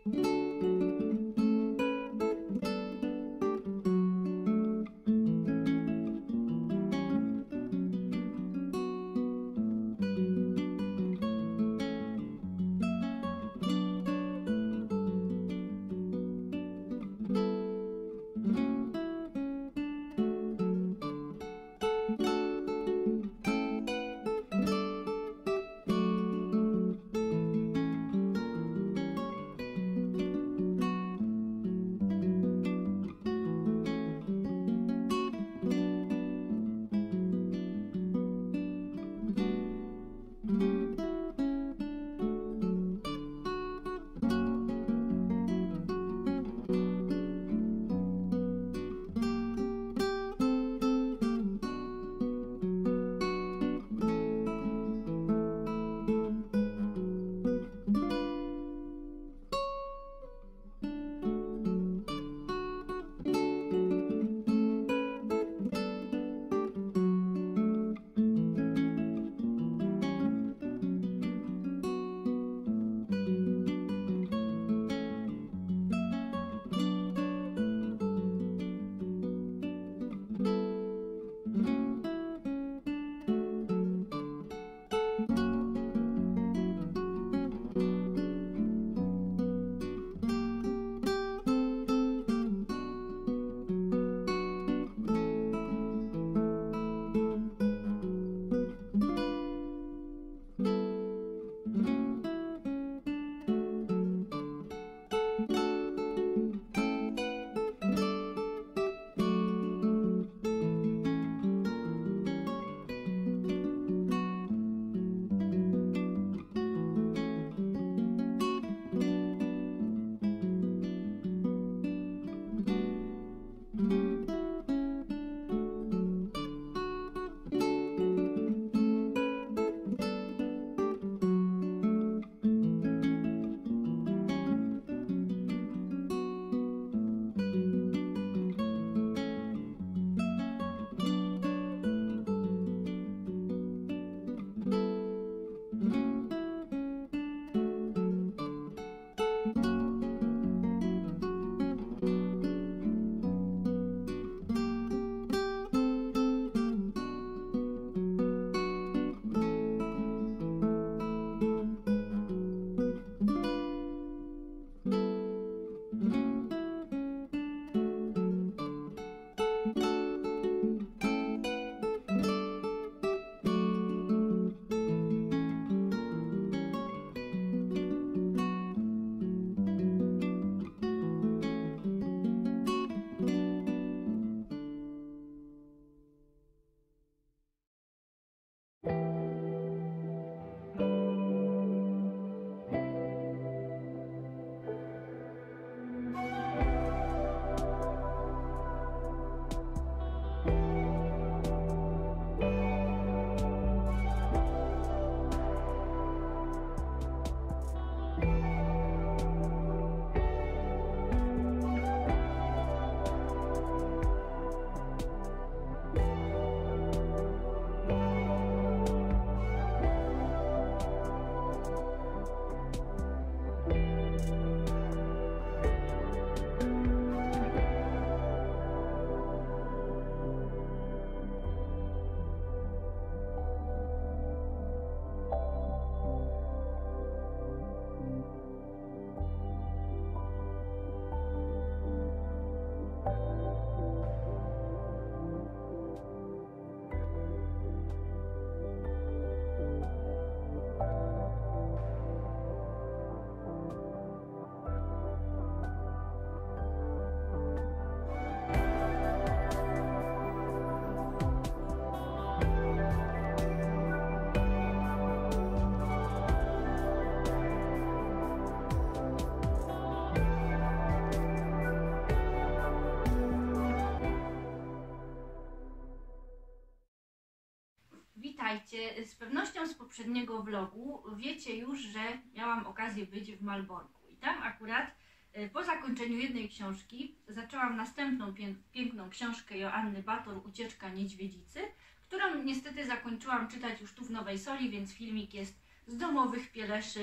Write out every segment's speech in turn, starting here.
Witajcie. Z pewnością z poprzedniego vlogu wiecie już, że miałam okazję być w Malborku i tam akurat po zakończeniu jednej książki zaczęłam następną piękną książkę Joanny Bator, Ucieczka Niedźwiedzicy, którą niestety zakończyłam czytać już tu w Nowej Soli, więc filmik jest z domowych Pieleszy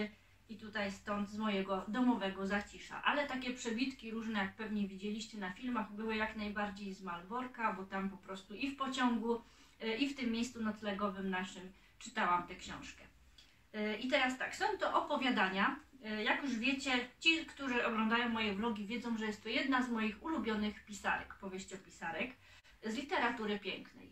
i tutaj stąd z mojego domowego Zacisza. Ale takie przebitki różne, jak pewnie widzieliście na filmach, były jak najbardziej z Malborka, bo tam po prostu i w pociągu, i w tym miejscu noclegowym naszym czytałam tę książkę. I teraz tak, są to opowiadania. Jak już wiecie, ci, którzy oglądają moje vlogi, wiedzą, że jest to jedna z moich ulubionych pisarek, powieściopisarek z literatury pięknej.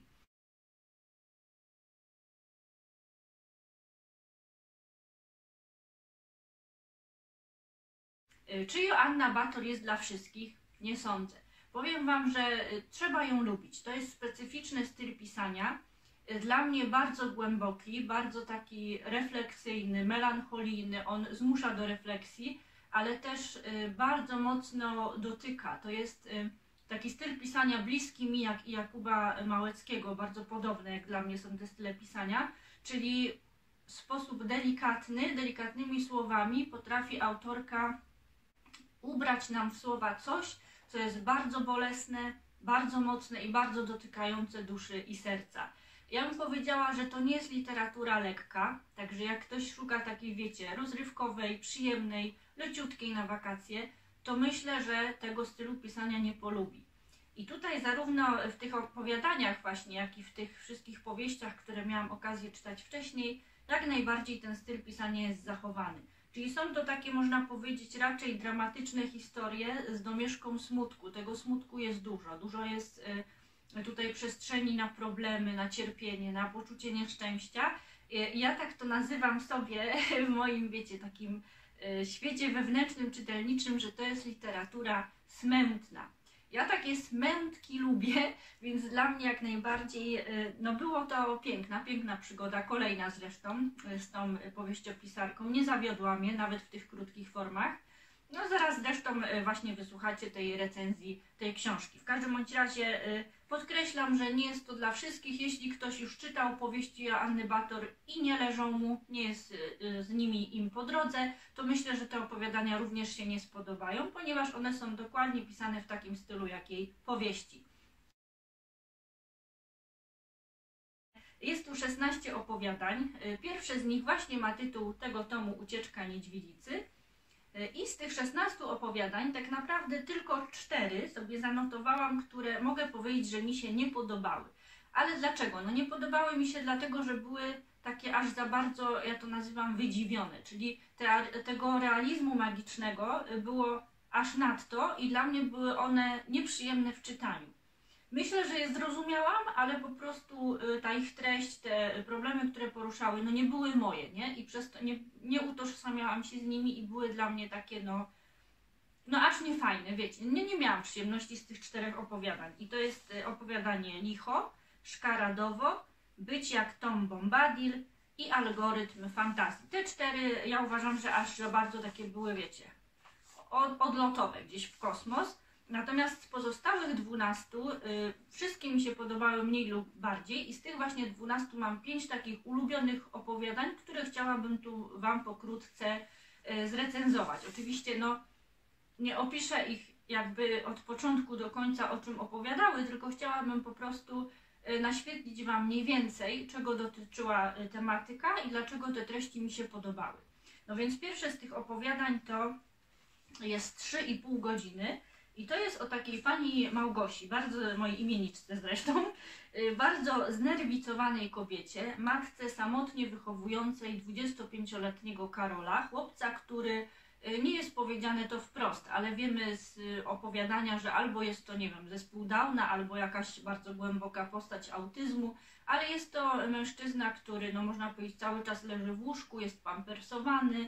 Czy Joanna Bator jest dla wszystkich? Nie sądzę. Powiem Wam, że trzeba ją lubić. To jest specyficzny styl pisania. Dla mnie bardzo głęboki, bardzo taki refleksyjny, melancholijny. On zmusza do refleksji, ale też bardzo mocno dotyka. To jest taki styl pisania bliski mi, jak i Jakuba Małeckiego, bardzo podobne jak dla mnie są te style pisania, czyli w sposób delikatny, delikatnymi słowami potrafi autorka ubrać nam w słowa coś, co jest bardzo bolesne, bardzo mocne i bardzo dotykające duszy i serca. Ja bym powiedziała, że to nie jest literatura lekka, także jak ktoś szuka takiej, wiecie, rozrywkowej, przyjemnej, leciutkiej na wakacje, to myślę, że tego stylu pisania nie polubi. I tutaj zarówno w tych opowiadaniach właśnie, jak i w tych wszystkich powieściach, które miałam okazję czytać wcześniej, jak najbardziej ten styl pisania jest zachowany. Czyli są to takie, można powiedzieć, raczej dramatyczne historie z domieszką smutku. Tego smutku jest dużo. Dużo jest tutaj przestrzeni na problemy, na cierpienie, na poczucie nieszczęścia. Ja tak to nazywam sobie w moim, wiecie, takim świecie wewnętrznym, czytelniczym, że to jest literatura smętna. Ja takie smętki lubię, więc dla mnie jak najbardziej, no było to piękna przygoda, kolejna zresztą z tą powieściopisarką. Nie zawiodła mnie nawet w tych krótkich formach. No zaraz zresztą właśnie wysłuchacie tej recenzji tej książki. W każdym bądź razie podkreślam, że nie jest to dla wszystkich. Jeśli ktoś już czytał powieści Joanny Bator i nie leżą mu, nie jest z nimi im po drodze, to myślę, że te opowiadania również się nie spodobają, ponieważ one są dokładnie pisane w takim stylu jak jej powieści. Jest tu 16 opowiadań. Pierwsze z nich właśnie ma tytuł tego tomu Ucieczka Niedźwiedzicy. I z tych 16 opowiadań tak naprawdę tylko 4 sobie zanotowałam, które mogę powiedzieć, że mi się nie podobały. Ale dlaczego? No nie podobały mi się dlatego, że były takie aż za bardzo, ja to nazywam, wydziwione. Czyli tego realizmu magicznego było aż nadto i dla mnie były one nieprzyjemne w czytaniu. Myślę, że je zrozumiałam, ale po prostu ta ich treść, te problemy, które poruszały, no nie były moje, nie? I przez to nie utożsamiałam się z nimi i były dla mnie takie, no aż nie fajne, wiecie. Nie miałam przyjemności z tych 4 opowiadań. I to jest opowiadanie Licho, Szkaradowo, Być jak Tom Bombadil i Algorytm Fantazji. Te 4 ja uważam, że aż za bardzo takie były, wiecie, odlotowe gdzieś w kosmos. Natomiast z pozostałych 12 wszystkie mi się podobały mniej lub bardziej i z tych właśnie 12 mam 5 takich ulubionych opowiadań, które chciałabym tu Wam pokrótce zrecenzować. Oczywiście no nie opiszę ich jakby od początku do końca, o czym opowiadały, tylko chciałabym po prostu naświetlić Wam mniej więcej, czego dotyczyła tematyka i dlaczego te treści mi się podobały. No więc pierwsze z tych opowiadań to jest 3,5 godziny. I to jest o takiej pani Małgosi, bardzo mojej imieniczce zresztą, bardzo znerwicowanej kobiecie, matce samotnie wychowującej 25-letniego Karola, chłopca, który nie jest powiedziane to wprost, ale wiemy z opowiadania, że albo jest to, nie wiem, zespół Downa, albo jakaś bardzo głęboka postać autyzmu, ale jest to mężczyzna, który, no można powiedzieć, cały czas leży w łóżku, jest pampersowany,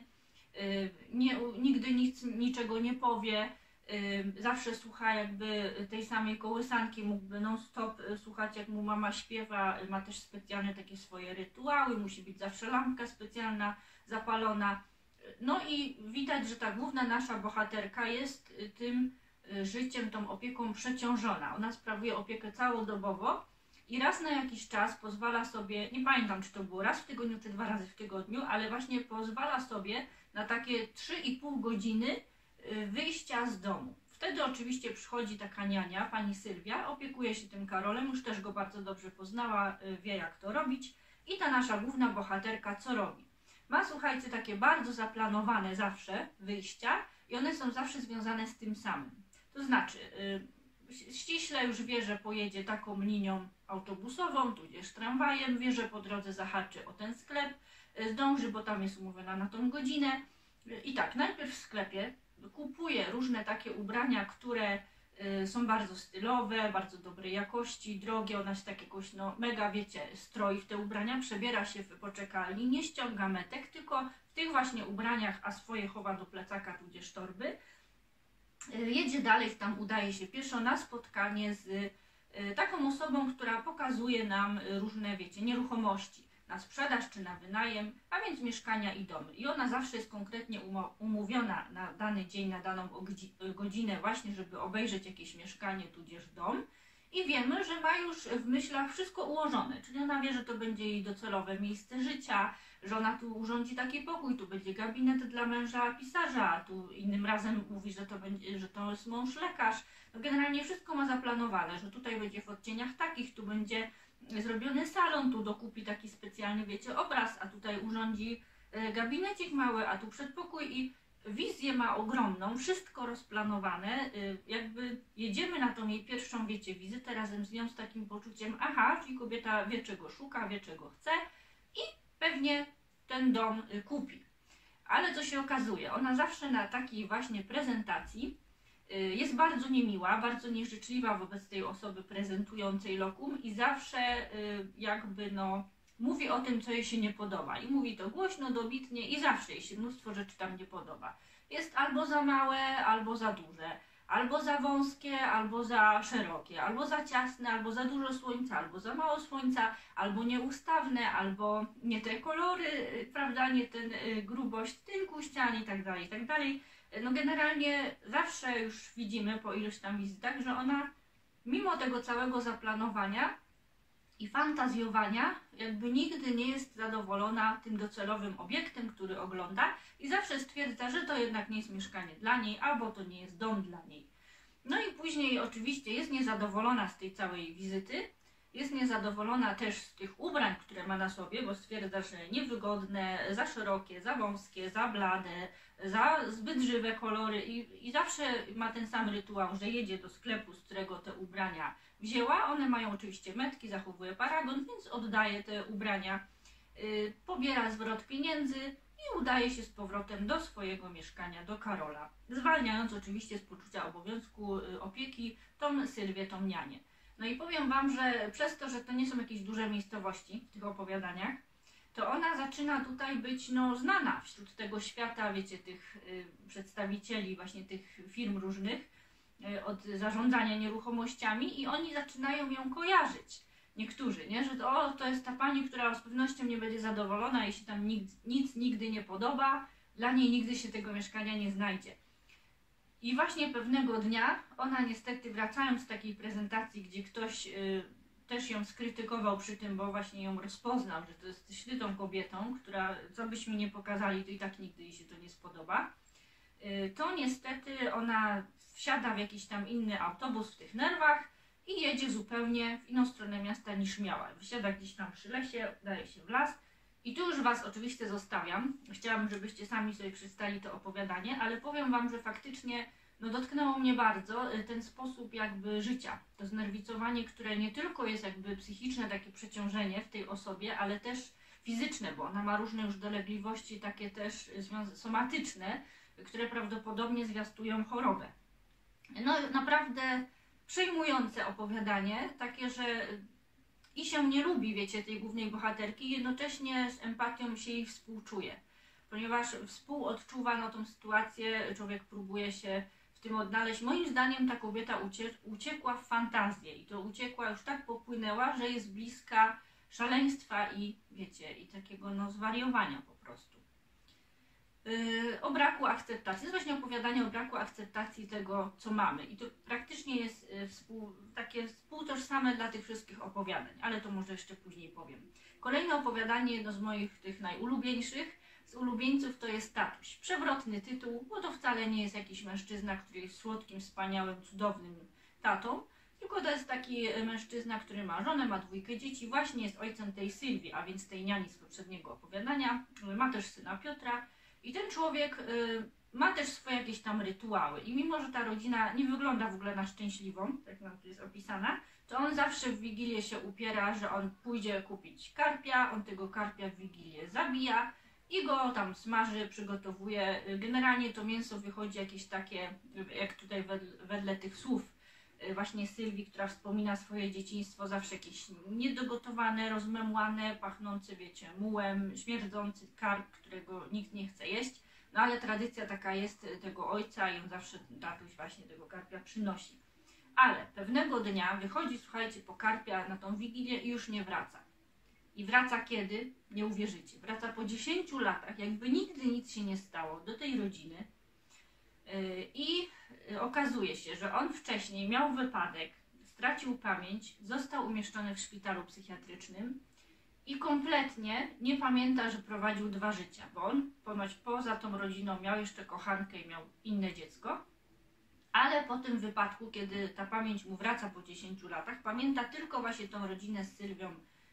nigdy niczego nie powie, zawsze słucha jakby tej samej kołysanki, mógłby non-stop słuchać, jak mu mama śpiewa, ma też specjalne takie swoje rytuały, musi być zawsze lampka specjalna zapalona. No i widać, że ta główna nasza bohaterka jest tym życiem, tą opieką przeciążona. Ona sprawuje opiekę całodobowo i raz na jakiś czas pozwala sobie, nie pamiętam czy to było raz w tygodniu czy 2 razy w tygodniu, ale właśnie pozwala sobie na takie 3,5 godziny wyjścia z domu. Wtedy oczywiście przychodzi taka niania, pani Sylwia, opiekuje się tym Karolem, już też go bardzo dobrze poznała, wie jak to robić i ta nasza główna bohaterka co robi? ma, słuchajcie, takie bardzo zaplanowane zawsze wyjścia i one są zawsze związane z tym samym. To znaczy, ściśle już wie, że pojedzie taką linią autobusową, tudzież tramwajem, wie, że po drodze zahaczy o ten sklep, zdąży, bo tam jest umówiona na tą godzinę. I tak, najpierw w sklepie kupuje różne takie ubrania, które są bardzo stylowe, bardzo dobrej jakości, drogie, ona się tak jakoś, no mega, wiecie, stroi w te ubrania, przebiera się w poczekalni, nie ściąga metek, tylko w tych właśnie ubraniach, a swoje chowa do plecaka, tudzież torby. Jedzie dalej, tam udaje się pieszo na spotkanie z taką osobą, która pokazuje nam różne, wiecie, nieruchomości na sprzedaż czy na wynajem, a więc mieszkania i domy. I ona zawsze jest konkretnie umówiona na dany dzień, na daną godzinę właśnie, żeby obejrzeć jakieś mieszkanie tudzież dom. I wiemy, że ma już w myślach wszystko ułożone, czyli ona wie, że to będzie jej docelowe miejsce życia, że ona tu urządzi taki pokój, tu będzie gabinet dla męża pisarza, a tu innym razem mówi, że to będzie, że to jest mąż lekarz. No generalnie wszystko ma zaplanowane, że tutaj będzie w odcieniach takich, tu będzie zrobiony salon, tu dokupi taki specjalny, wiecie, obraz, a tutaj urządzi gabinecik mały, a tu przedpokój i wizję ma ogromną, wszystko rozplanowane, jakby jedziemy na tą jej pierwszą, wiecie, wizytę razem z nią z takim poczuciem, aha, czyli kobieta wie, czego szuka, wie, czego chce i pewnie ten dom kupi. Ale co się okazuje, ona zawsze na takiej właśnie prezentacji jest bardzo niemiła, bardzo nieżyczliwa wobec tej osoby prezentującej lokum i zawsze jakby no mówi o tym, co jej się nie podoba i mówi to głośno, dobitnie i zawsze jej się mnóstwo rzeczy tam nie podoba. Jest albo za małe, albo za duże, albo za wąskie, albo za szerokie, albo za ciasne, albo za dużo słońca, albo za mało słońca, albo nieustawne, albo nie te kolory, prawda, nie ten grubość tynku ścian i tak dalej, i tak dalej. No generalnie zawsze już widzimy po iluś tam wizytach, że ona mimo tego całego zaplanowania i fantazjowania jakby nigdy nie jest zadowolona tym docelowym obiektem, który ogląda i zawsze stwierdza, że to jednak nie jest mieszkanie dla niej albo to nie jest dom dla niej. No i później oczywiście jest niezadowolona z tej całej wizyty, jest niezadowolona też z tych ubrań, które ma na sobie, bo stwierdza, że niewygodne, za szerokie, za wąskie, za blade, za zbyt żywe kolory i zawsze ma ten sam rytuał, że jedzie do sklepu, z którego te ubrania wzięła. One mają oczywiście metki, zachowuje paragon, więc oddaje te ubrania, pobiera zwrot pieniędzy i udaje się z powrotem do swojego mieszkania, do Karola, zwalniając oczywiście z poczucia obowiązku opieki tą Sylwię, tą nianię. No i powiem Wam, że przez to, że to nie są jakieś duże miejscowości w tych opowiadaniach, to ona zaczyna tutaj być no, znana wśród tego świata, wiecie, tych przedstawicieli właśnie tych firm różnych od zarządzania nieruchomościami i oni zaczynają ją kojarzyć. Niektórzy, nie? Że to jest ta pani, która z pewnością nie będzie zadowolona, jeśli tam nic nigdy nie podoba, dla niej nigdy się tego mieszkania nie znajdzie. I właśnie pewnego dnia ona niestety, wracając z takiej prezentacji, gdzie ktoś też ją skrytykował przy tym, bo właśnie ją rozpoznał, że to jest ślitą kobietą, która co byśmy nie pokazali, to i tak nigdy jej się to nie spodoba, to niestety ona wsiada w jakiś tam inny autobus w tych nerwach i jedzie zupełnie w inną stronę miasta niż miała. Wysiada gdzieś tam przy lesie, daje się w las. I tu już Was oczywiście zostawiam. Chciałabym, żebyście sami sobie przeczytali to opowiadanie, ale powiem Wam, że faktycznie no, dotknęło mnie bardzo ten sposób jakby życia. To znerwicowanie, które nie tylko jest jakby psychiczne, takie przeciążenie w tej osobie, ale też fizyczne, bo ona ma różne już dolegliwości, takie też somatyczne, które prawdopodobnie zwiastują chorobę. No naprawdę przejmujące opowiadanie, takie, że i się nie lubi, wiecie, tej głównej bohaterki, jednocześnie z empatią się jej współczuje, ponieważ współodczuwa no, tą sytuację, człowiek próbuje się w tym odnaleźć. Moim zdaniem ta kobieta uciekła w fantazję i to uciekła, już tak popłynęła, że jest bliska szaleństwa i wiecie, i takiego no zwariowania po prostu. O braku akceptacji. To jest właśnie opowiadanie o braku akceptacji tego, co mamy. I to praktycznie jest takie współtożsame dla tych wszystkich opowiadań, ale to może jeszcze później powiem. Kolejne opowiadanie, jedno z moich tych najulubieńszych, z ulubieńców, to jest Tatuś. Przewrotny tytuł, bo to wcale nie jest jakiś mężczyzna, który jest słodkim, wspaniałym, cudownym tatą, tylko to jest taki mężczyzna, który ma żonę, ma 2 dzieci, właśnie jest ojcem tej Sylwii, a więc tej niani z poprzedniego opowiadania, ma też syna Piotra i ten człowiek ma też swoje jakieś tam rytuały i mimo, że ta rodzina nie wygląda w ogóle na szczęśliwą, tak nam tu jest opisana, to on zawsze w Wigilię się upiera, że on pójdzie kupić karpia, on tego karpia w Wigilię zabija i go tam smaży, przygotowuje. Generalnie to mięso wychodzi jakieś takie, jak tutaj wedle tych słów właśnie Sylwii, która wspomina swoje dzieciństwo, zawsze jakieś niedogotowane, rozmemłane, pachnące, wiecie, mułem, śmierdzący karp, którego nikt nie chce jeść. No ale tradycja taka jest tego ojca i on zawsze, tatuś właśnie tego karpia przynosi. Ale pewnego dnia wychodzi, słuchajcie, po karpia na tą Wigilię i już nie wraca. I wraca kiedy? Nie uwierzycie. Wraca po 10 latach, jakby nigdy nic się nie stało, do tej rodziny. I okazuje się, że on wcześniej miał wypadek, stracił pamięć, został umieszczony w szpitalu psychiatrycznym i kompletnie nie pamięta, że prowadził 2 życia, bo on ponoć poza tą rodziną miał jeszcze kochankę i miał inne dziecko, ale po tym wypadku, kiedy ta pamięć mu wraca po 10 latach, pamięta tylko właśnie tą rodzinę z Sylwią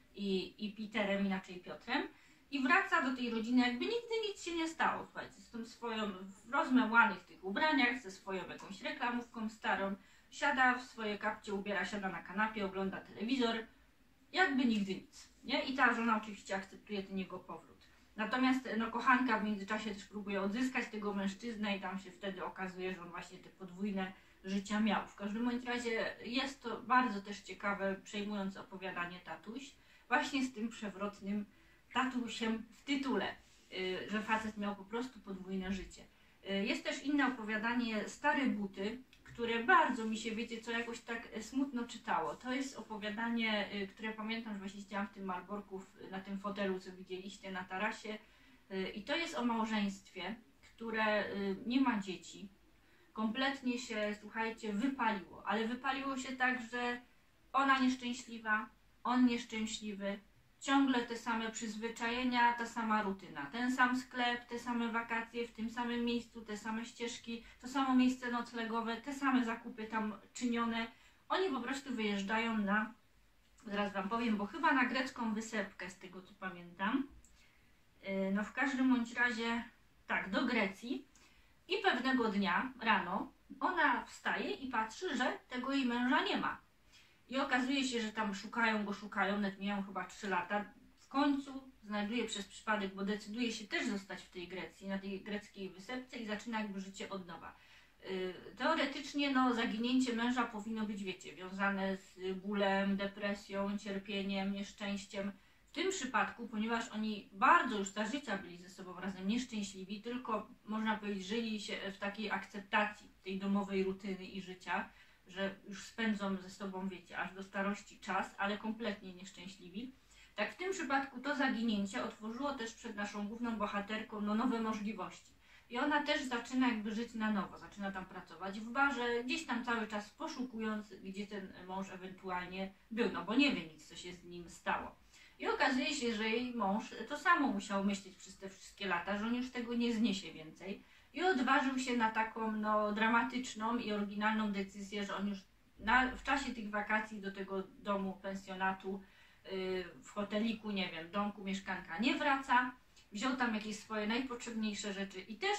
i Peterem, inaczej Piotrem, i wraca do tej rodziny, jakby nigdy nic się nie stało, słuchajcie, z tą swoją w rozmemłanych tych ubraniach, ze swoją jakąś reklamówką starą, siada w swoje kapcie, ubiera, siada na kanapie, ogląda telewizor, jakby nigdy nic, nie? I ta żona oczywiście akceptuje ten jego powrót. Natomiast no, kochanka w międzyczasie też próbuje odzyskać tego mężczyznę i tam się wtedy okazuje, że on właśnie te podwójne życia miał. W każdym bądź razie jest to bardzo też ciekawe, przejmujące opowiadanie tatuś, właśnie z tym przewrotnym tatusiem w tytule, że facet miał po prostu podwójne życie. Jest też inne opowiadanie Stare buty, które bardzo mi się, wiecie co, jakoś tak smutno czytało. To jest opowiadanie, które pamiętam, że właśnie siedziałam w tym Malborku, na tym fotelu, co widzieliście na tarasie. I to jest o małżeństwie, które nie ma dzieci. Kompletnie się, słuchajcie, wypaliło. Ale wypaliło się tak, że ona nieszczęśliwa, on nieszczęśliwy. Ciągle te same przyzwyczajenia, ta sama rutyna, ten sam sklep, te same wakacje w tym samym miejscu, te same ścieżki, to samo miejsce noclegowe, te same zakupy tam czynione. Oni po prostu wyjeżdżają na, zaraz wam powiem, bo chyba na grecką wysepkę, z tego co pamiętam. No w każdym bądź razie, tak, do Grecji i pewnego dnia rano ona wstaje i patrzy, że tego jej męża nie ma. I okazuje się, że tam szukają go, nawet mijają chyba 3 lata. W końcu znajduje przez przypadek, bo decyduje się też zostać w tej Grecji, na tej greckiej wysepce i zaczyna jakby życie od nowa. Teoretycznie no, zaginięcie męża powinno być, wiecie, wiązane z bólem, depresją, cierpieniem, nieszczęściem. W tym przypadku, ponieważ oni bardzo już za życia byli ze sobą razem nieszczęśliwi, tylko można powiedzieć, żyli się w takiej akceptacji tej domowej rutyny i życia, że już spędzą ze sobą, wiecie, aż do starości czas, ale kompletnie nieszczęśliwi. Tak w tym przypadku to zaginięcie otworzyło też przed naszą główną bohaterką no, nowe możliwości. I ona też zaczyna jakby żyć na nowo, zaczyna tam pracować w barze, gdzieś tam cały czas poszukując, gdzie ten mąż ewentualnie był, no bo nie wie nic, co się z nim stało. I okazuje się, że jej mąż to samo musiał myśleć przez te wszystkie lata, że on już tego nie zniesie więcej. I odważył się na taką no, dramatyczną i oryginalną decyzję, że on już w czasie tych wakacji do tego domu, pensjonatu, w hoteliku, nie wiem, domku, mieszkanka nie wraca. Wziął tam jakieś swoje najpotrzebniejsze rzeczy i też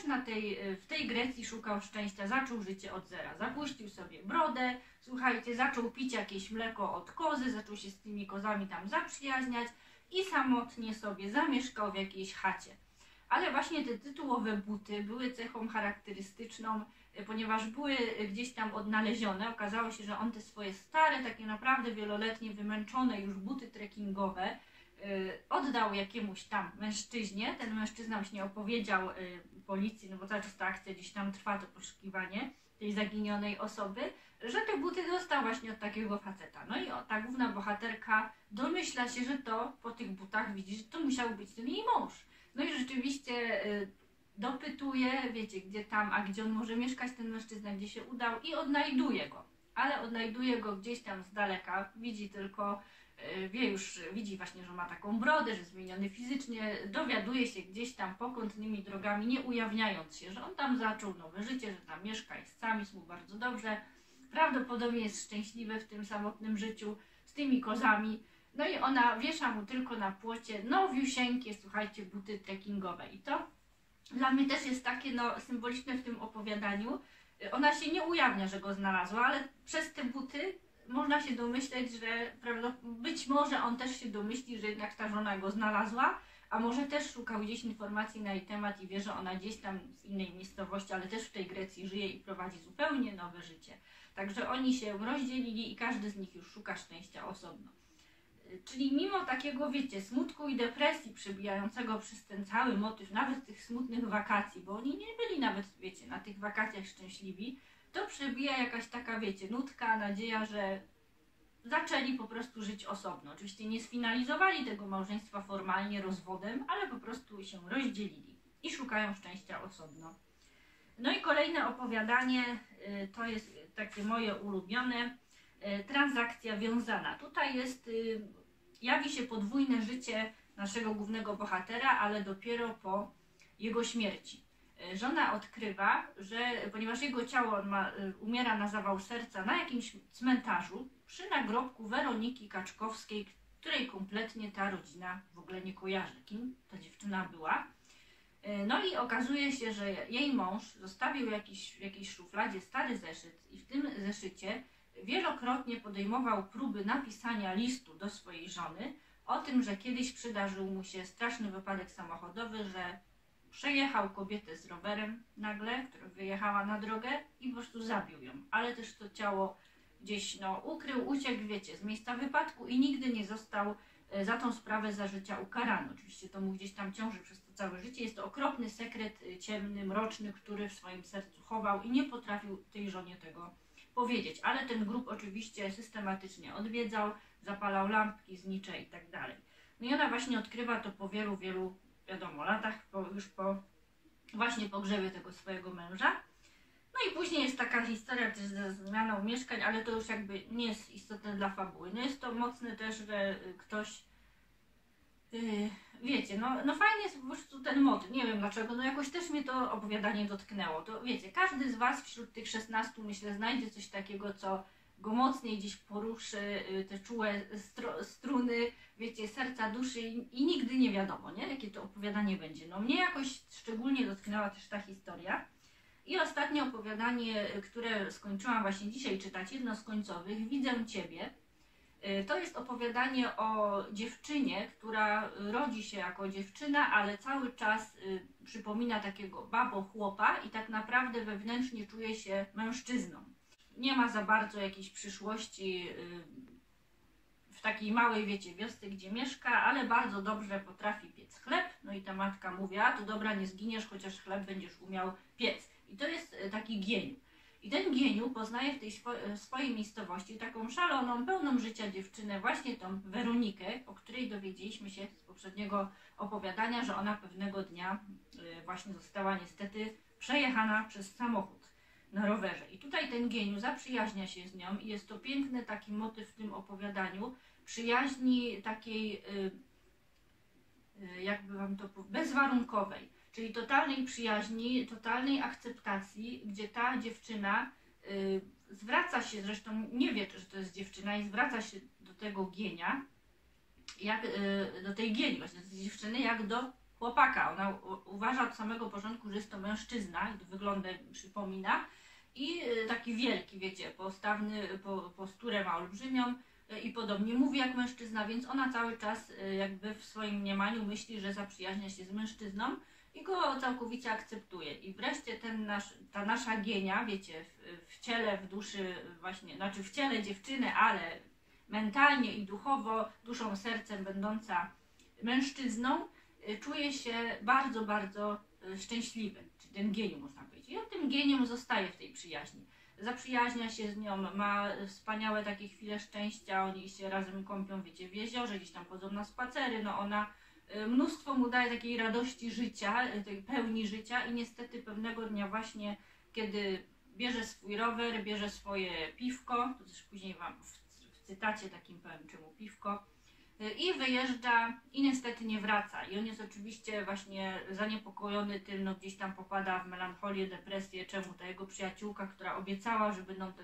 w tej Grecji szukał szczęścia, zaczął życie od zera. Zapuścił sobie brodę, słuchajcie, zaczął pić jakieś mleko od kozy, zaczął się z tymi kozami tam zaprzyjaźniać i samotnie sobie zamieszkał w jakiejś chacie. Ale właśnie te tytułowe buty były cechą charakterystyczną, ponieważ były gdzieś tam odnalezione. Okazało się, że on te swoje stare, takie naprawdę wieloletnie, wymęczone już buty trekkingowe oddał jakiemuś tam mężczyźnie. Ten mężczyzna właśnie opowiedział policji, no bo cały czas ta akcja gdzieś tam trwa, to poszukiwanie tej zaginionej osoby, że te buty dostał właśnie od takiego faceta. No i ta główna bohaterka domyśla się, że to po tych butach widzi, że to musiał być ten jej mąż. No i rzeczywiście dopytuje, wiecie, gdzie tam, a gdzie on może mieszkać, ten mężczyzna, gdzie się udał i odnajduje go. Ale odnajduje go gdzieś tam z daleka, widzi tylko, widzi właśnie, że ma taką brodę, że zmieniony fizycznie, dowiaduje się gdzieś tam pokątnymi drogami, nie ujawniając się, że on tam zaczął nowe życie, że tam mieszka, jest sam, jest mu bardzo dobrze. prawdopodobnie jest szczęśliwy w tym samotnym życiu z tymi kozami. No i ona wiesza mu tylko na płocie nowiusieńkie, słuchajcie, buty trekkingowe. I to dla mnie też jest takie symboliczne w tym opowiadaniu. Ona się nie ujawnia, że go znalazła, ale przez te buty można się domyśleć, że być może on też się domyśli, że jednak ta żona go znalazła, a może też szukał gdzieś informacji na jej temat i wie, że ona gdzieś tam z innej miejscowości, ale też w tej Grecji żyje i prowadzi zupełnie nowe życie. Także oni się rozdzielili i każdy z nich już szuka szczęścia osobno. Czyli mimo takiego, wiecie, smutku i depresji przebijającego przez ten cały motyw, nawet tych smutnych wakacji, bo oni nie byli nawet, wiecie, na tych wakacjach szczęśliwi, to przebija jakaś taka, wiecie, nutka, nadzieja, że zaczęli po prostu żyć osobno. Oczywiście nie sfinalizowali tego małżeństwa formalnie rozwodem, ale po prostu się rozdzielili i szukają szczęścia osobno. No i kolejne opowiadanie, to jest takie moje ulubione, transakcja wiązana. Tutaj jawi się podwójne życie naszego głównego bohatera, ale dopiero po jego śmierci. Żona odkrywa, że ponieważ jego ciało umiera na zawał serca na jakimś cmentarzu przy nagrobku Weroniki Kaczkowskiej, której kompletnie ta rodzina w ogóle nie kojarzy, kim ta dziewczyna była. No i okazuje się, że jej mąż zostawił w jakiejś szufladzie stary zeszyt i w tym zeszycie wielokrotnie podejmował próby napisania listu do swojej żony o tym, że kiedyś przydarzył mu się straszny wypadek samochodowy, że przejechał kobietę z rowerem nagle, która wyjechała na drogę i po prostu zabił ją. Ale też to ciało gdzieś ukrył, uciekł, wiecie, z miejsca wypadku i nigdy nie został za tą sprawę za życia ukarany. Oczywiście to mu gdzieś tam ciąży przez to całe życie. Jest to okropny sekret ciemny, mroczny, który w swoim sercu chował i nie potrafił tej żonie tego powiedzieć. Ale ten grób oczywiście systematycznie odwiedzał, zapalał lampki, znicze i tak dalej. No i ona właśnie odkrywa to po wielu, wiadomo, latach, już po właśnie pogrzebie tego swojego męża. No i później jest taka historia też ze zmianą mieszkań, ale to już jakby nie jest istotne dla fabuły. No jest to mocne też, że ktoś, wiecie, fajny jest po prostu ten motyw, nie wiem dlaczego, jakoś też mnie to opowiadanie dotknęło. To wiecie, każdy z Was wśród tych 16, myślę, znajdzie coś takiego, co go mocniej gdzieś poruszy, te czułe struny, wiecie, serca, duszy i nigdy nie wiadomo, nie? Jakie to opowiadanie będzie. No mnie jakoś szczególnie dotknęła też ta historia. I ostatnie opowiadanie, które skończyłam właśnie dzisiaj czytać, jedno z końcowych, Widzę Ciebie. To jest opowiadanie o dziewczynie, która rodzi się jako dziewczyna, ale cały czas przypomina takiego babo-chłopa i tak naprawdę wewnętrznie czuje się mężczyzną. Nie ma za bardzo jakiejś przyszłości w takiej małej, wiecie, wiosce, gdzie mieszka, ale bardzo dobrze potrafi piec chleb. No i ta matka mówi, a to dobra, nie zginiesz, chociaż chleb będziesz umiał piec. I to jest taki geniu. I ten geniu poznaje w tej swojej miejscowości taką szaloną, pełną życia dziewczynę, właśnie tą Weronikę, o której dowiedzieliśmy się z poprzedniego opowiadania, że ona pewnego dnia właśnie została niestety przejechana przez samochód na rowerze. I tutaj ten geniu zaprzyjaźnia się z nią i jest to piękny taki motyw w tym opowiadaniu, przyjaźni takiej, jakby wam to powiedzieć, bezwarunkowej, czyli totalnej przyjaźni, totalnej akceptacji, gdzie ta dziewczyna zwraca się, zresztą nie wie, że to jest dziewczyna i zwraca się do tego genia, do tej gieni, właśnie do tej dziewczyny, jak do chłopaka. Ona uważa od samego początku, że jest to mężczyzna i to wyglądem przypomina i taki wielki, wiecie, postawny, posturę ma olbrzymią i podobnie mówi jak mężczyzna, więc ona cały czas jakby w swoim mniemaniu myśli, że zaprzyjaźnia się z mężczyzną i go całkowicie akceptuje. I wreszcie ta nasza gienia, wiecie, w ciele, w duszy właśnie, znaczy w ciele dziewczyny, ale mentalnie i duchowo, duszą, sercem będąca mężczyzną, czuje się bardzo, bardzo szczęśliwy, czyli ten genium można powiedzieć. I on tym genium zostaje w tej przyjaźni. Zaprzyjaźnia się z nią, ma wspaniałe takie chwile szczęścia, oni się razem kąpią, wiecie, w jeziorze, gdzieś tam chodzą na spacery, ona mnóstwo mu daje takiej radości życia, tej pełni życia i niestety pewnego dnia właśnie, kiedy bierze swój rower, bierze swoje piwko, to też później wam w cytacie takim powiem czemu piwko, i wyjeżdża i niestety nie wraca. I on jest oczywiście właśnie zaniepokojony tym, gdzieś tam popada w melancholię, depresję, czemu ta jego przyjaciółka, która obiecała, że będą ten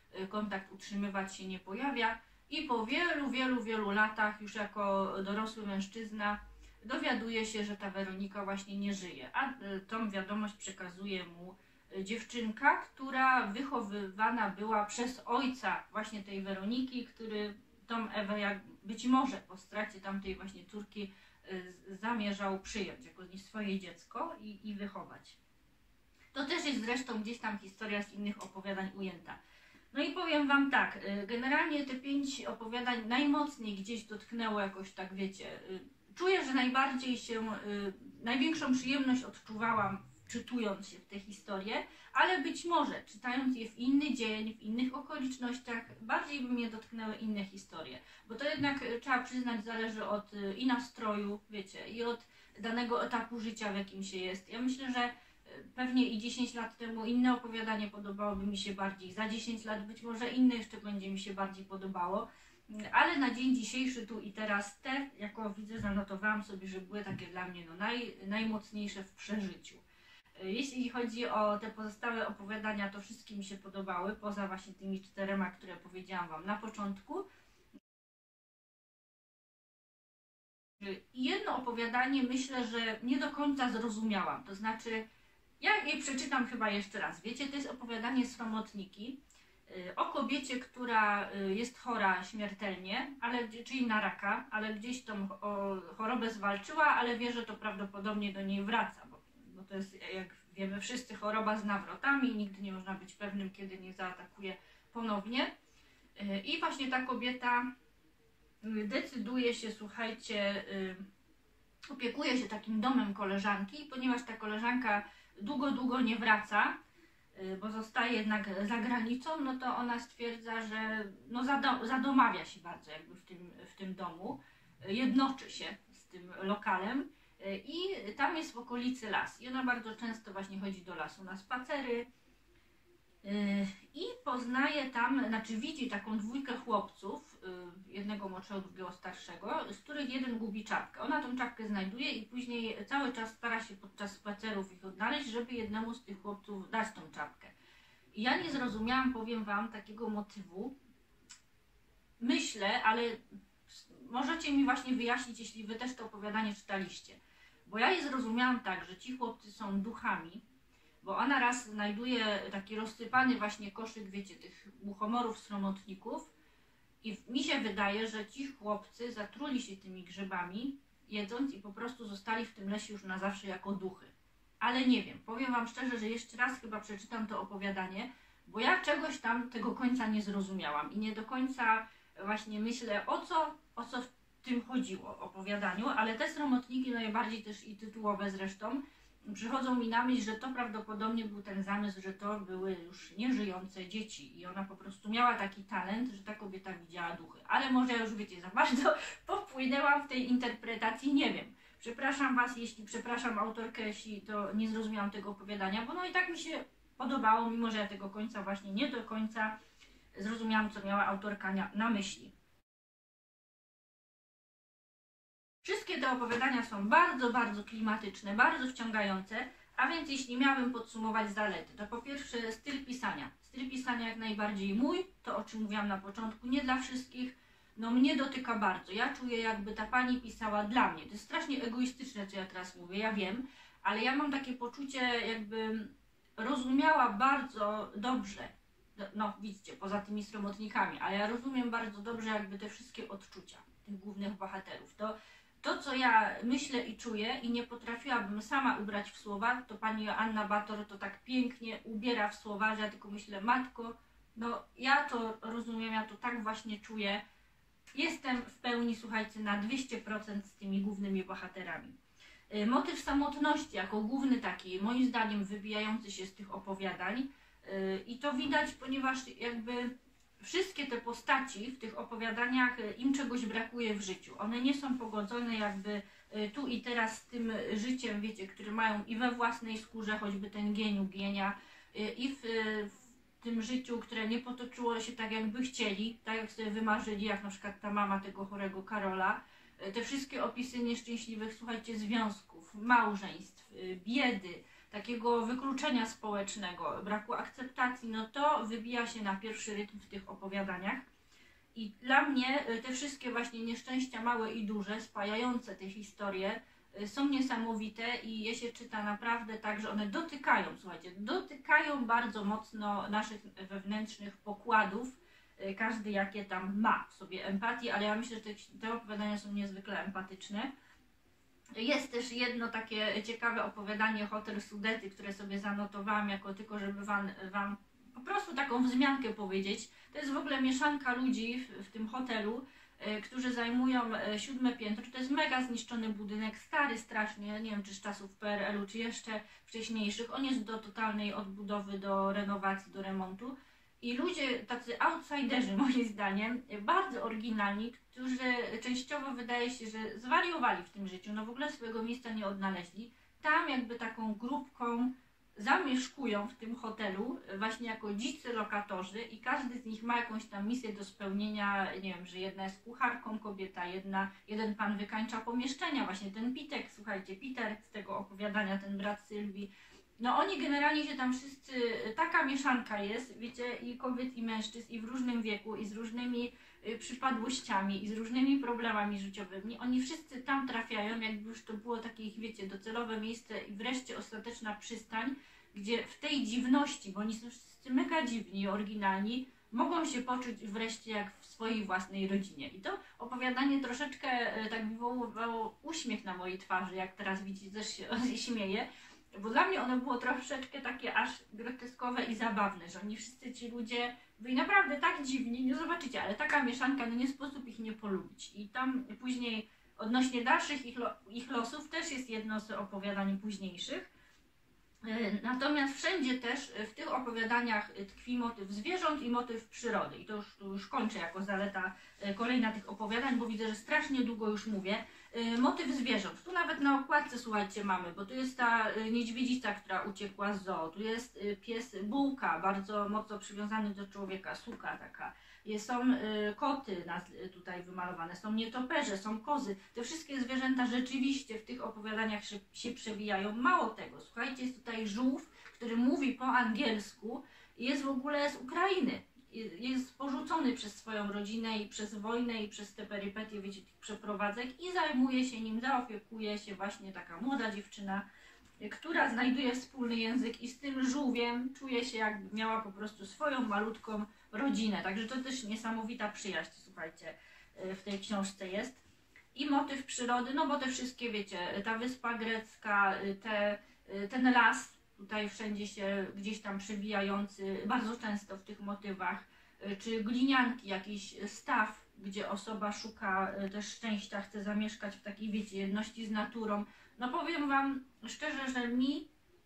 kontakt utrzymywać się nie pojawia i po wielu latach już jako dorosły mężczyzna dowiaduje się, że ta Weronika właśnie nie żyje, a tą wiadomość przekazuje mu dziewczynka, która wychowywana była przez ojca właśnie tej Weroniki, który tą Ewę, jak być może po stracie tamtej właśnie córki, zamierzał przyjąć jako swoje dziecko i wychować. To też jest zresztą gdzieś tam historia z innych opowiadań ujęta. No i powiem wam tak, generalnie te 5 opowiadań najmocniej gdzieś dotknęło jakoś tak, wiecie, czuję, że największą przyjemność odczuwałam czytując się w te historie, ale być może czytając je w inny dzień, w innych okolicznościach, bardziej by mnie dotknęły inne historie. Bo to jednak trzeba przyznać, zależy od i nastroju, wiecie, i od danego etapu życia, w jakim się jest. Ja myślę, że pewnie i 10 lat temu inne opowiadanie podobałoby mi się bardziej. Za 10 lat być może inne jeszcze będzie mi się bardziej podobało. Ale na dzień dzisiejszy, tu i teraz, te, jako widzę, zanotowałam sobie, że były takie dla mnie najmocniejsze w przeżyciu. Jeśli chodzi o te pozostałe opowiadania, to wszystkie mi się podobały, poza właśnie tymi 4, które powiedziałam wam na początku. I jedno opowiadanie myślę, że nie do końca zrozumiałam, to znaczy, ja je przeczytam chyba jeszcze raz. Wiecie, to jest opowiadanie Sromotniki o kobiecie, która jest chora śmiertelnie, czyli na raka, ale gdzieś tą chorobę zwalczyła, ale wie, że to prawdopodobnie do niej wraca, bo to jest, jak wiemy wszyscy, choroba z nawrotami, nigdy nie można być pewnym, kiedy nie zaatakuje ponownie. I właśnie ta kobieta decyduje się, słuchajcie, opiekuje się takim domem koleżanki, ponieważ ta koleżanka długo nie wraca, bo zostaje jednak za granicą, no to ona stwierdza, że no zadomawia się bardzo jakby w tym domu, jednoczy się z tym lokalem i tam jest w okolicy las i ona bardzo często właśnie chodzi do lasu na spacery i poznaje tam, znaczy widzi taką 2 chłopców, jednego młodszego, drugiego starszego, z których jeden gubi czapkę. Ona tą czapkę znajduje i później cały czas stara się podczas spacerów ich odnaleźć, żeby jednemu z tych chłopców dać tą czapkę. I ja nie zrozumiałam, powiem wam, takiego motywu. Myślę, ale możecie mi właśnie wyjaśnić, jeśli wy też to opowiadanie czytaliście. Bo ja je zrozumiałam tak, że ci chłopcy są duchami, bo ona raz znajduje taki rozsypany właśnie koszyk, wiecie, tych muchomorów, sromotników i mi się wydaje, że ci chłopcy zatruli się tymi grzybami, jedząc i po prostu zostali w tym lesie już na zawsze jako duchy. Ale nie wiem, powiem wam szczerze, że jeszcze raz chyba przeczytam to opowiadanie, bo ja czegoś tam tego końca nie zrozumiałam i nie do końca właśnie myślę, o co w tym chodziło w opowiadaniu, ale te sromotniki, najbardziej też i tytułowe zresztą, przychodzą mi na myśl, że to prawdopodobnie był ten zamysł, że to były już nieżyjące dzieci i ona po prostu miała taki talent, że ta kobieta widziała duchy. Ale może ja już, wiecie, za bardzo popłynęłam w tej interpretacji, nie wiem. Przepraszam was, przepraszam autorkę, jeśli to nie zrozumiałam tego opowiadania, bo no i tak mi się podobało, mimo że ja tego końca właśnie nie do końca zrozumiałam, co miała autorka na myśli. Wszystkie te opowiadania są bardzo klimatyczne, bardzo wciągające, a więc jeśli miałabym podsumować zalety, to po pierwsze styl pisania. Styl pisania jak najbardziej mój, to o czym mówiłam na początku, nie dla wszystkich, no mnie dotyka bardzo. Ja czuję, jakby ta pani pisała dla mnie. To jest strasznie egoistyczne, co ja teraz mówię, ja wiem, ale ja mam takie poczucie, jakby rozumiała bardzo dobrze, no widzicie, poza tymi sromotnikami, ale ja rozumiem bardzo dobrze jakby te wszystkie odczucia tych głównych bohaterów. To, co ja myślę i czuję i nie potrafiłabym sama ubrać w słowa, to pani Joanna Bator to tak pięknie ubiera w słowa, że ja tylko myślę, matko, no ja to rozumiem, ja to tak właśnie czuję. Jestem w pełni, słuchajcie, na 200% z tymi głównymi bohaterami. Motyw samotności jako główny taki, moim zdaniem, wybijający się z tych opowiadań i to widać, ponieważ jakby wszystkie te postaci w tych opowiadaniach, im czegoś brakuje w życiu. One nie są pogodzone jakby tu i teraz z tym życiem, wiecie, które mają i we własnej skórze, choćby ten gienia, i w tym życiu, które nie potoczyło się tak, jakby chcieli, tak jak sobie wymarzyli, jak na przykład ta mama tego chorego Karola. Te wszystkie opisy nieszczęśliwych, słuchajcie, związków, małżeństw, biedy, takiego wykluczenia społecznego, braku akceptacji, no to wybija się na pierwszy rytm w tych opowiadaniach. I dla mnie te wszystkie właśnie nieszczęścia małe i duże, spajające te historie, są niesamowite i je się czyta naprawdę tak, że one dotykają, słuchajcie, dotykają bardzo mocno naszych wewnętrznych pokładów, każdy jakie tam ma w sobie empatii, ale ja myślę, że te opowiadania są niezwykle empatyczne. Jest też jedno takie ciekawe opowiadanie Hotel Sudety, które sobie zanotowałam jako tylko, żeby wam po prostu taką wzmiankę powiedzieć. To jest w ogóle mieszanka ludzi w tym hotelu, którzy zajmują 7 piętro. To jest mega zniszczony budynek, stary strasznie, nie wiem czy z czasów PRL-u, czy jeszcze wcześniejszych. On jest do totalnej odbudowy, do renowacji, do remontu. I ludzie, tacy outsiderzy moim zdaniem, bardzo oryginalni, którzy częściowo wydaje się, że zwariowali w tym życiu, no w ogóle swojego miejsca nie odnaleźli, tam jakby taką grupką zamieszkują w tym hotelu właśnie jako dzicy lokatorzy i każdy z nich ma jakąś tam misję do spełnienia, nie wiem, że jedna jest kucharką kobieta, jeden pan wykańcza pomieszczenia, właśnie ten Pitek, słuchajcie, Peter z tego opowiadania, ten brat Sylwii. No oni generalnie się tam wszyscy, taka mieszanka jest, wiecie, i kobiet i mężczyzn i w różnym wieku i z różnymi przypadłościami i z różnymi problemami życiowymi. Oni wszyscy tam trafiają, jakby już to było takie ich, wiecie, docelowe miejsce i wreszcie ostateczna przystań, gdzie w tej dziwności, bo oni są wszyscy mega dziwni i oryginalni, mogą się poczuć wreszcie jak w swojej własnej rodzinie. I to opowiadanie troszeczkę tak wywoływało uśmiech na mojej twarzy, jak teraz widzicie, też się śmieję. Bo dla mnie ono było troszeczkę takie aż groteskowe i zabawne, że oni wszyscy ci ludzie byli naprawdę tak dziwni, nie zobaczycie, ale taka mieszanka, no nie sposób ich nie polubić. I tam później odnośnie dalszych ich losów też jest jedno z opowiadań późniejszych. Natomiast wszędzie też w tych opowiadaniach tkwi motyw zwierząt i motyw przyrody. I to już kończę jako zaleta kolejna tych opowiadań, bo widzę, że strasznie długo już mówię. Motyw zwierząt. Tu nawet na okładce, słuchajcie, mamy, bo tu jest ta niedźwiedzica, która uciekła z zoo. Tu jest pies Bułka, bardzo mocno przywiązany do człowieka, suka taka. Są koty tutaj wymalowane, są nietoperze, są kozy. Te wszystkie zwierzęta rzeczywiście w tych opowiadaniach się przewijają. Mało tego, słuchajcie, jest tutaj żółw, który mówi po angielsku i jest w ogóle z Ukrainy. Jest porzucony przez swoją rodzinę i przez wojnę i przez te perypetie, wiecie, tych przeprowadzek i zajmuje się nim, zaopiekuje się właśnie taka młoda dziewczyna, która znajduje wspólny język i z tym żółwiem czuje się jakby miała po prostu swoją malutką rodzinę. Także to też niesamowita przyjaźń, słuchajcie, w tej książce jest. I motyw przyrody, no bo te wszystkie, wiecie, ta wyspa grecka, ten las, tutaj wszędzie się gdzieś tam przebijający, bardzo często w tych motywach, czy glinianki, jakiś staw, gdzie osoba szuka też szczęścia, chce zamieszkać w takiej, wiecie, jedności z naturą. No powiem wam szczerze, że mi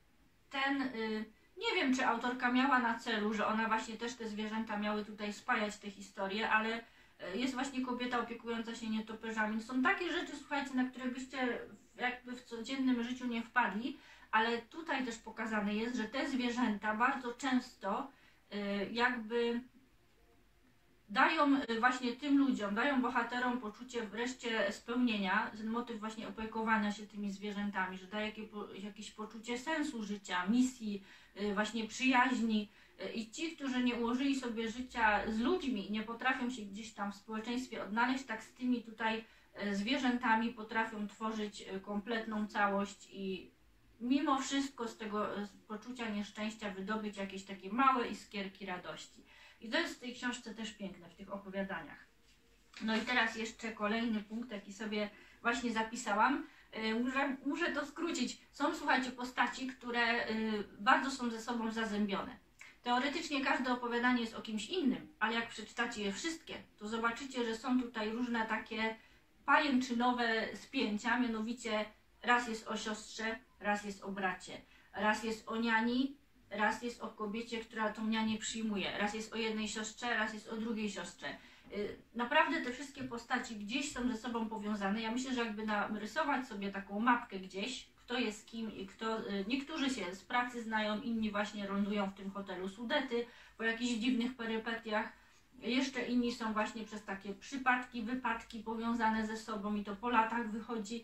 nie wiem, czy autorka miała na celu, że ona właśnie też te zwierzęta miały tutaj spajać te historie, ale jest właśnie kobieta opiekująca się nietoperzami. Są takie rzeczy, słuchajcie, na które byście jakby w codziennym życiu nie wpadli, ale tutaj też pokazane jest, że te zwierzęta bardzo często jakby dają właśnie tym ludziom, dają bohaterom poczucie wreszcie spełnienia, ten motyw właśnie opiekowania się tymi zwierzętami, że daje jakieś poczucie sensu życia, misji, właśnie przyjaźni. I ci, którzy nie ułożyli sobie życia z ludźmi i nie potrafią się gdzieś tam w społeczeństwie odnaleźć, tak z tymi tutaj zwierzętami potrafią tworzyć kompletną całość i mimo wszystko z tego poczucia nieszczęścia wydobyć jakieś takie małe iskierki radości. I to jest w tej książce też piękne, w tych opowiadaniach. No i teraz jeszcze kolejny punkt, jaki sobie właśnie zapisałam. Muszę to skrócić. Są, słuchajcie, postaci, które bardzo są ze sobą zazębione. Teoretycznie każde opowiadanie jest o kimś innym, ale jak przeczytacie je wszystkie, to zobaczycie, że są tutaj różne takie pajęczynowe spięcia, mianowicie raz jest o siostrze, raz jest o bracie, raz jest o niani, raz jest o kobiecie, która tą nianię przyjmuje, raz jest o jednej siostrze, raz jest o drugiej siostrze. Naprawdę te wszystkie postaci gdzieś są ze sobą powiązane. Ja myślę, że jakby narysować sobie taką mapkę gdzieś, kto jest kim i kto... Niektórzy się z pracy znają, inni właśnie lądują w tym hotelu Sudety po jakichś dziwnych perypetiach. Jeszcze inni są właśnie przez takie przypadki, wypadki powiązane ze sobą i to po latach wychodzi.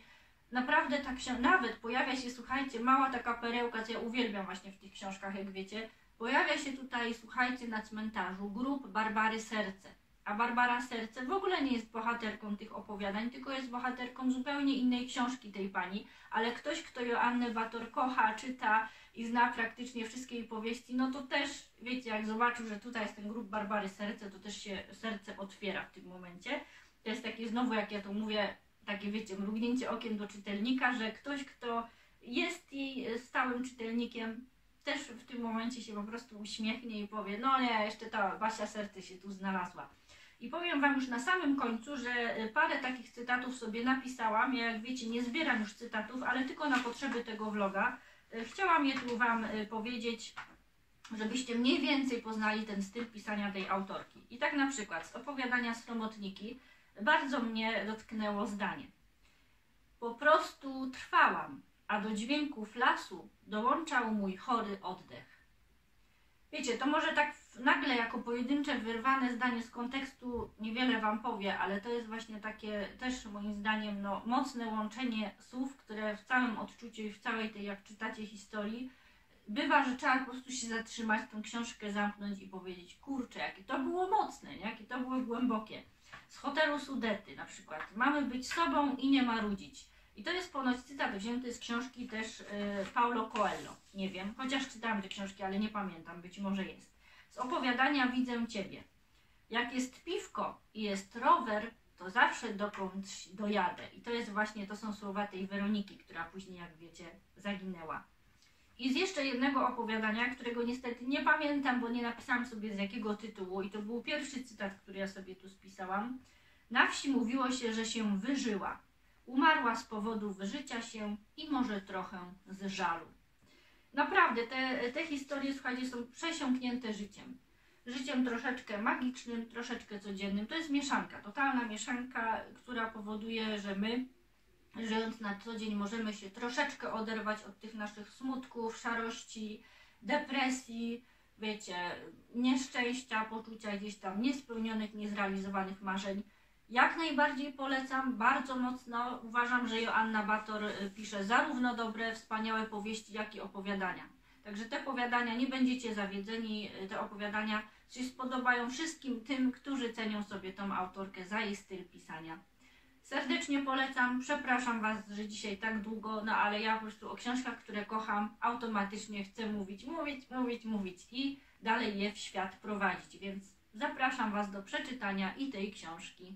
Naprawdę ta książka, nawet pojawia się, słuchajcie, mała taka perełka, co ja uwielbiam właśnie w tych książkach, jak wiecie, pojawia się tutaj, słuchajcie, na cmentarzu grób Barbary Serce. A Barbara Serce w ogóle nie jest bohaterką tych opowiadań, tylko jest bohaterką zupełnie innej książki tej pani, ale ktoś, kto Joannę Bator kocha, czyta i zna praktycznie wszystkie jej powieści, no to też, wiecie, jak zobaczył, że tutaj jest ten grób Barbary Serce, to też się serce otwiera w tym momencie. To jest takie znowu, jak ja to mówię, takie, wiecie, mrugnięcie okiem do czytelnika, że ktoś, kto jest jej stałym czytelnikiem, też w tym momencie się po prostu uśmiechnie i powie, no nie, jeszcze ta Basia Serce się tu znalazła. I powiem Wam już na samym końcu, że parę takich cytatów sobie napisałam. Ja, jak wiecie, nie zbieram już cytatów, ale tylko na potrzeby tego vloga. Chciałam je tu Wam powiedzieć, żebyście mniej więcej poznali ten styl pisania tej autorki. I tak na przykład z opowiadania Sromotniki bardzo mnie dotknęło zdanie. Po prostu trwałam, a do dźwięków lasu dołączał mój chory oddech. Wiecie, to może tak nagle jako pojedyncze, wyrwane zdanie z kontekstu niewiele Wam powie, ale to jest właśnie takie też moim zdaniem no, mocne łączenie słów, które w całym odczuciu i w całej tej, jak czytacie, historii bywa, że trzeba po prostu się zatrzymać, tą książkę zamknąć i powiedzieć, kurczę, jakie to było mocne, nie? Jakie to było głębokie. Z Hotelu Sudety na przykład. Mamy być sobą i nie marudzić. I to jest ponoć cytat wzięty z książki też Paulo Coelho. Nie wiem, chociaż czytałam te książki, ale nie pamiętam, być może jest. Z opowiadania Widzę Ciebie. Jak jest piwko i jest rower, to zawsze dokądś dojadę. I to jest właśnie, to są słowa tej Weroniki, która później, jak wiecie, zaginęła. I z jeszcze jednego opowiadania, którego niestety nie pamiętam, bo nie napisałam sobie z jakiego tytułu. I to był pierwszy cytat, który ja sobie tu spisałam. Na wsi mówiło się, że się wyżyła. Umarła z powodu wyżycia się i może trochę z żalu. Naprawdę, te historie, słuchajcie, są przesiąknięte życiem. Życiem troszeczkę magicznym, troszeczkę codziennym. To jest mieszanka, totalna mieszanka, która powoduje, że my, żyjąc na co dzień, możemy się troszeczkę oderwać od tych naszych smutków, szarości, depresji, wiecie, nieszczęścia, poczucia gdzieś tam niespełnionych, niezrealizowanych marzeń. Jak najbardziej polecam, bardzo mocno. Uważam, że Joanna Bator pisze zarówno dobre, wspaniałe powieści, jak i opowiadania. Także te opowiadania, nie będziecie zawiedzeni, te opowiadania się spodobają wszystkim tym, którzy cenią sobie tą autorkę za jej styl pisania. Serdecznie polecam, przepraszam Was, że dzisiaj tak długo, no ale ja po prostu o książkach, które kocham, automatycznie chcę mówić i dalej je w świat prowadzić, więc zapraszam Was do przeczytania i tej książki.